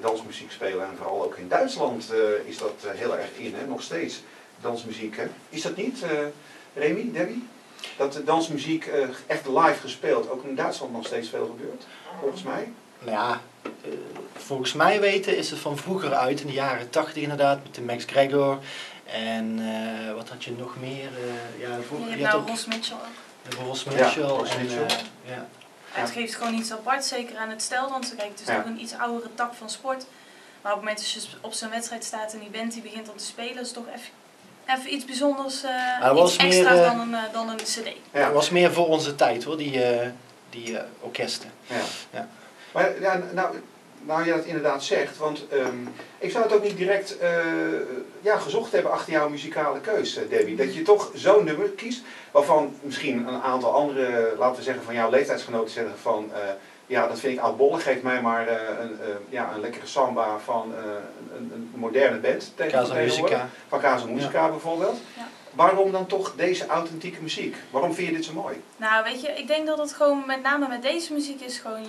dansmuziek spelen. En vooral ook in Duitsland is dat heel erg in, hè? Nog steeds. Dansmuziek, hè? Is dat niet, Remy, Debbie? Dat de dansmuziek echt live gespeeld ook in Duitsland nog steeds veel gebeurt, volgens mij? Nou ja, volgens mij weten is het van vroeger uit, in de jaren 80 inderdaad, met de Max Gregor. En wat had je nog meer? Je hebt nou Ross Mitchell ook. Ross Mitchell. Ja, Ross Mitchell. Ja. Het geeft gewoon iets apart, zeker aan het steldansen. Kijk, het is nog een iets oudere tak van sport. Maar op het moment dat je op zo'n wedstrijd staat en die band die begint om te spelen, is het toch even iets bijzonders, iets extra's dan een cd. Ja, het was meer voor onze tijd hoor, die orkesten. Ja. Ja. Maar ja, nou je dat inderdaad zegt, want ik zou het ook niet direct gezocht hebben achter jouw muzikale keus, Debbie. Dat je toch zo'n nummer kiest, waarvan misschien een aantal andere, laten we zeggen van jouw leeftijdsgenoten zeggen van, ja dat vind ik oudbollig, geef mij maar een lekkere samba van een moderne band tegenwoordig. Van Casa Musica bijvoorbeeld. Ja. Waarom dan toch deze authentieke muziek? Waarom vind je dit zo mooi? Nou weet je, ik denk dat het gewoon met name met deze muziek is gewoon,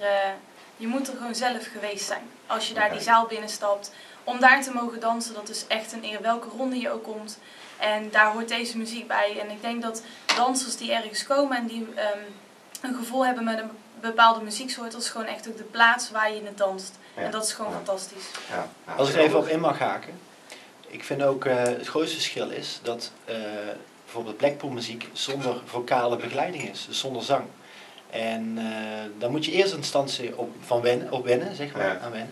je moet er gewoon zelf geweest zijn. Als je daar die zaal binnenstapt, om daar te mogen dansen, dat is echt een eer, welke ronde je ook komt. En daar hoort deze muziek bij. En ik denk dat dansers die ergens komen en die een gevoel hebben met een bepaalde muzieksoort, dat is gewoon echt ook de plaats waar je in het danst. Ja. En dat is gewoon fantastisch. Ja. Als ik er even op in mag haken. Ik vind ook het grootste verschil is dat bijvoorbeeld Blackpool muziek zonder vocale begeleiding is, dus zonder zang. En daar moet je eerst in instantie op wennen, zeg maar, aan wennen.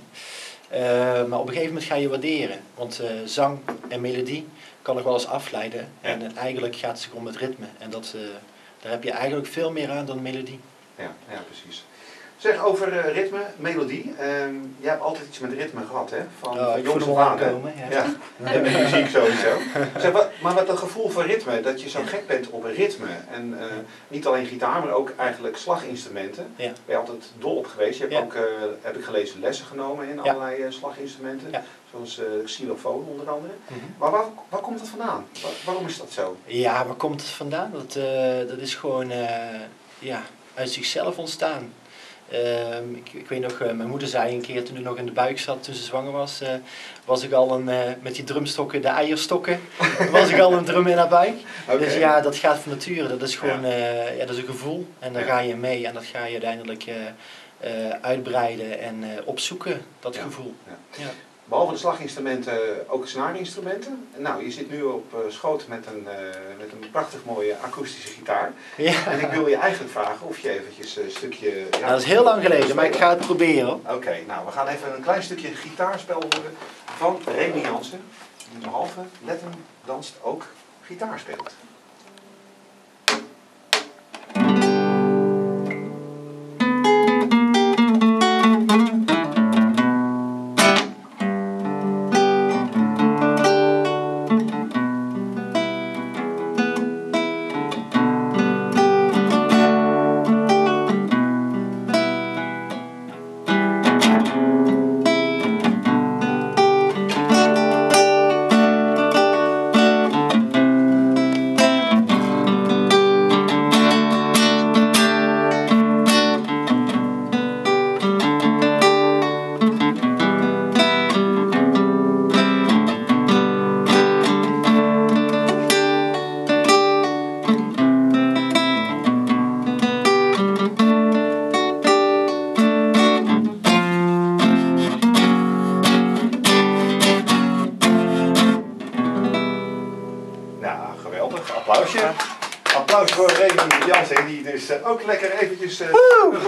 Maar op een gegeven moment ga je waarderen, want zang en melodie kan nog wel eens afleiden. Ja. En eigenlijk gaat het zich om het ritme en daar heb je eigenlijk veel meer aan dan melodie. Ja, precies. Zeg, over ritme, melodie. Jij hebt altijd iets met ritme gehad, hè? Van jongs af aan. Ja. En met muziek sowieso. Zeg, maar wat een gevoel voor ritme, dat je zo gek bent op ritme. En niet alleen gitaar, maar ook eigenlijk slaginstrumenten. Ja. Ben je altijd dol op geweest. Je hebt ook, heb ik gelezen, lessen genomen in allerlei slaginstrumenten. Ja. Zoals xylofoon onder andere. Maar waar komt dat vandaan? Waarom is dat zo? Ja, waar komt het vandaan? Dat is gewoon uit zichzelf ontstaan. Ik weet nog, mijn moeder zei een keer toen ik nog in de buik zat, toen ze zwanger was, was ik al met die drumstokken, de eierstokken, was ik al een drum in haar buik. Okay. Dus ja, dat gaat van nature, dat is gewoon dat is een gevoel en daar ga je mee en dat ga je uiteindelijk uitbreiden en opzoeken, dat gevoel. Ja. Ja. Behalve de slaginstrumenten ook snaarinstrumenten. Nou, je zit nu op schoot met een prachtig mooie akoestische gitaar. Ja. En ik wil je eigenlijk vragen of je eventjes een stukje... Ja, dat is heel lang geleden, maar ik ga het proberen. Oké, nou we gaan even een klein stukje gitaarspel horen van Remy Jansen. Die behalve letten danst ook gitaar speelt. Applaus voor Remy Jansen, die dus ook lekker eventjes